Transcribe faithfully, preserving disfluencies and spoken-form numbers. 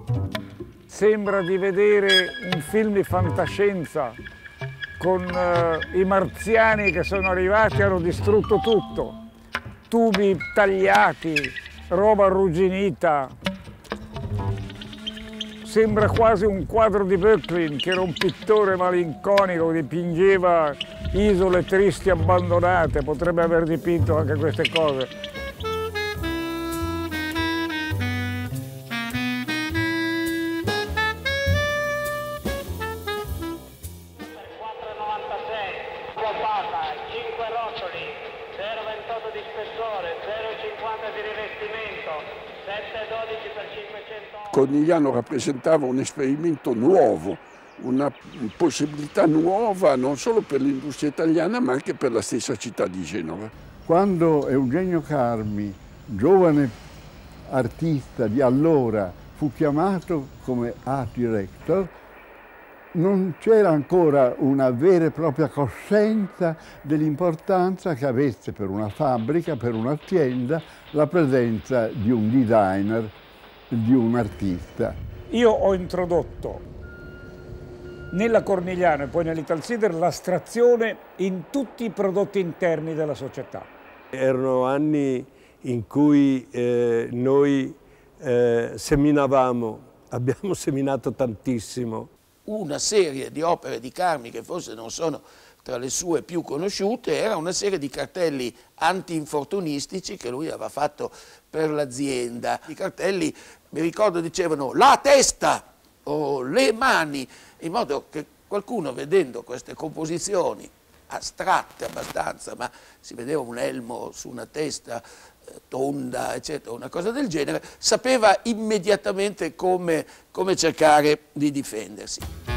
Sembra di vedere un film di fantascienza con uh, i marziani che sono arrivati e hanno distrutto tutto. Tubi tagliati, roba arrugginita. Sembra quasi un quadro di Böcklin, che era un pittore malinconico, dipingeva isole tristi abbandonate, potrebbe aver dipinto anche queste cose. cinque rotoli, zero virgola ventotto di spessore, zero virgola cinquanta di rivestimento, sette virgola dodici per cinquecento. Cornigliano rappresentava un esperimento nuovo, una possibilità nuova non solo per l'industria italiana ma anche per la stessa città di Genova. Quando Eugenio Carmi, giovane artista di allora, fu chiamato come art director, non c'era ancora una vera e propria coscienza dell'importanza che avesse per una fabbrica, per un'azienda, la presenza di un designer, di un artista. Io ho introdotto nella Cornigliano e poi nell'Italsider l'astrazione in tutti i prodotti interni della società. Erano anni in cui eh, noi eh, seminavamo, abbiamo seminato tantissimo. Una serie di opere di Carmi che forse non sono tra le sue più conosciute, era una serie di cartelli anti-infortunistici che lui aveva fatto per l'azienda. I cartelli, mi ricordo, dicevano la testa o le mani, in modo che qualcuno, vedendo queste composizioni astratte abbastanza, ma si vedeva un elmo su una testa eh, tonda, eccetera, una cosa del genere, sapeva immediatamente come, come cercare di difendersi.